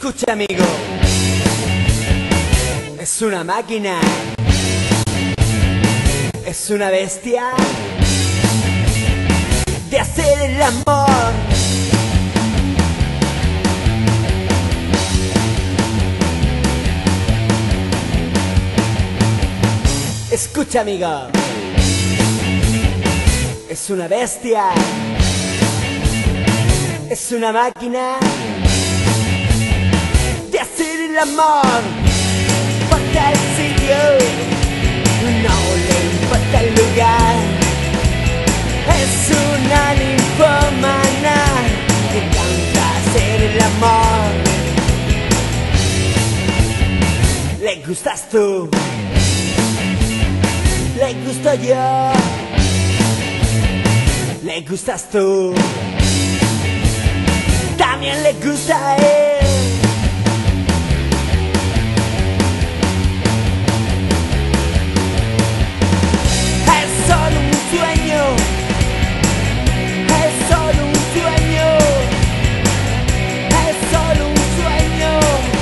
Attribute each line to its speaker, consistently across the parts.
Speaker 1: Escucha, amigo, es una máquina, es una bestia de hacer el amor. Escucha, amigo, es una bestia, es una máquina de hacer el amor. Importa el sitio, no le importa el lugar. Es una ninfomana que encanta hacer el amor. Le gustas tú, le gusto yo, le gustas tú, también le gusta a él. Es solo un sueño, es solo un sueño, es solo un sueño,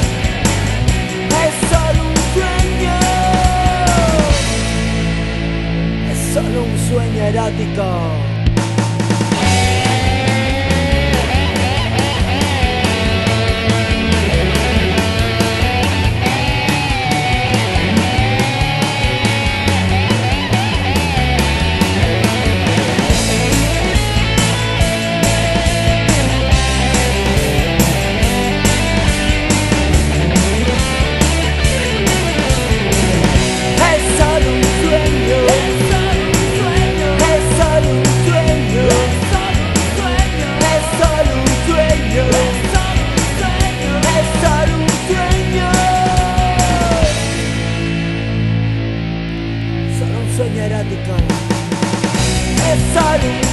Speaker 1: es solo un sueño, es solo un sueño erótico. Sueño erótico, es solo un